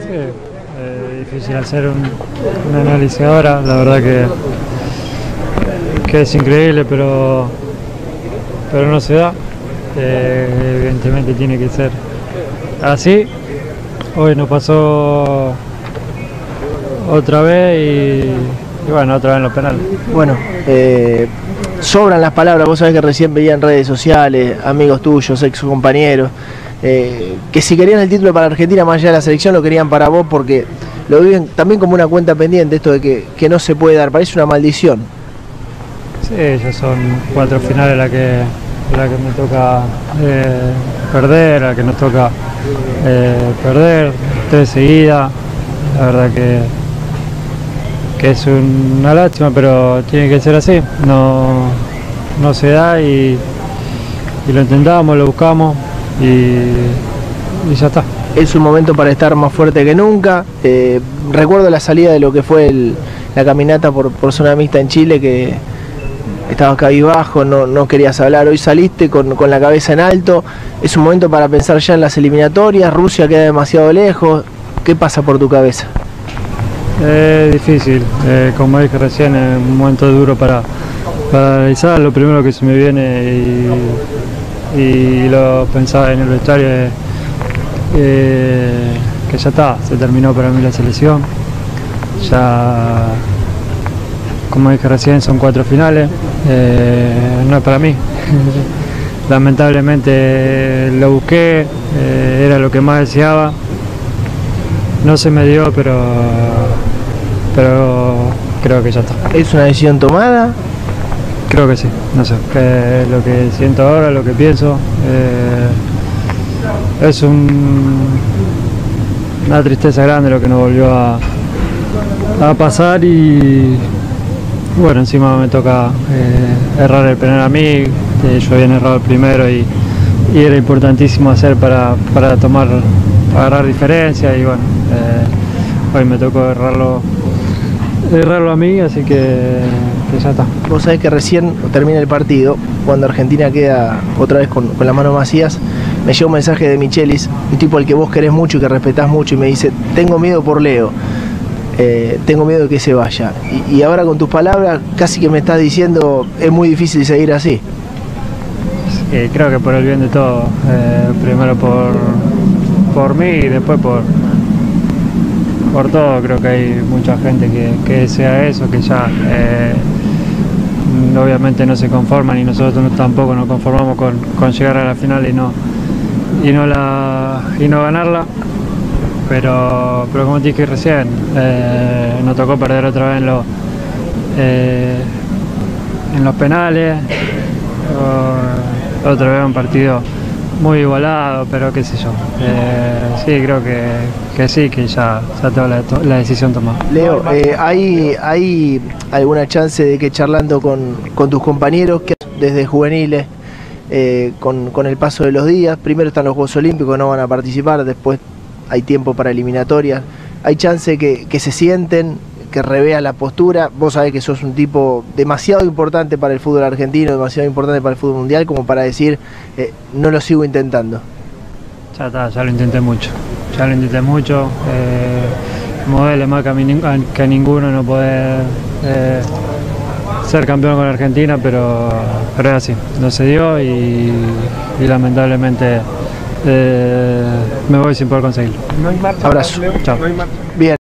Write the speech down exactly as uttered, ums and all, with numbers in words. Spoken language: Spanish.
Sí, eh, difícil hacer un, un análisis ahora, la verdad que, que es increíble, pero, pero no se da. Eh, evidentemente tiene que ser así. Hoy nos pasó otra vez y, y bueno, otra vez en los penales. Bueno, eh, sobran las palabras, vos sabés que recién veía en redes sociales, amigos tuyos, ex compañeros, eh, que si querían el título para Argentina más allá de la selección lo querían para vos porque lo viven también como una cuenta pendiente, esto de que, que no se puede dar, parece una maldición. Sí, ya son cuatro finales las que, la que me toca eh, perder, la que nos toca eh, perder, tres seguidas, la verdad que, que es una lástima, pero tiene que ser así, no, no se da y, y lo intentamos, lo buscamos y, y ya está. Es un momento para estar más fuerte que nunca. Eh, recuerdo la salida de lo que fue el, la caminata por, por zona mixta en Chile, que estabas cabizbajo, no, no querías hablar. Hoy saliste con, con la cabeza en alto. Es un momento para pensar ya en las eliminatorias. Rusia queda demasiado lejos. ¿Qué pasa por tu cabeza? Es eh, difícil, eh, como dije recién, es un momento duro para, para analizar. Lo primero que se me viene y, y lo pensaba en el vestuario es eh, que ya está, se terminó para mí la selección. Ya, como dije recién, son cuatro finales, eh, no es para mí. Lamentablemente lo busqué, eh, era lo que más deseaba. No se me dio, pero, pero creo que ya está. ¿Es una decisión tomada? Creo que sí, no sé, que es lo que siento ahora, lo que pienso. Eh, es un, una tristeza grande lo que nos volvió a, a pasar y bueno, encima me toca eh, errar el penal a mí, eh, yo había errado el primero y, y era importantísimo hacer para, para tomar, para agarrar diferencia y bueno, eh, hoy me tocó errarlo, errarlo a mí, así que, que ya está. Vos sabés que recién termina el partido, cuando Argentina queda otra vez con, con las manos vacías, me llegó un mensaje de Michelis, un tipo al que vos querés mucho y que respetás mucho, y me dice, tengo miedo por Leo. Eh, tengo miedo de que se vaya. Y, y ahora con tus palabras casi que me estás diciendo es muy difícil seguir así. Sí, creo que por el bien de todos, eh, primero por, por mí y después por, por todo. Creo que hay mucha gente que, que desea eso, que ya eh, obviamente no se conforman y nosotros tampoco nos conformamos con, con llegar a la final y no, y no, la, y no ganarla. Pero, pero como te dije recién, eh, nos tocó perder otra vez en, lo, eh, en los penales, o, otra vez un partido muy igualado, pero qué sé yo. Eh, sí, creo que, que sí, que ya, ya tengo la, la decisión tomada. Leo, eh, ¿hay, ¿hay alguna chance de que charlando con, con tus compañeros, que desde juveniles, eh, con, con el paso de los días, primero están los Juegos Olímpicos, no van a participar, después hay tiempo para eliminatorias, hay chance que, que se sienten, que reveas la postura? Vos sabés que sos un tipo demasiado importante para el fútbol argentino, demasiado importante para el fútbol mundial, como para decir, eh, no lo sigo intentando. Ya está, ya lo intenté mucho, ya lo intenté mucho, eh, me duele más que a, mí, que a ninguno no poder eh, ser campeón con Argentina, pero, pero es así, no se dio y, y lamentablemente Eh, me voy sin poder conseguirlo. Abrazo. Chao. Bien.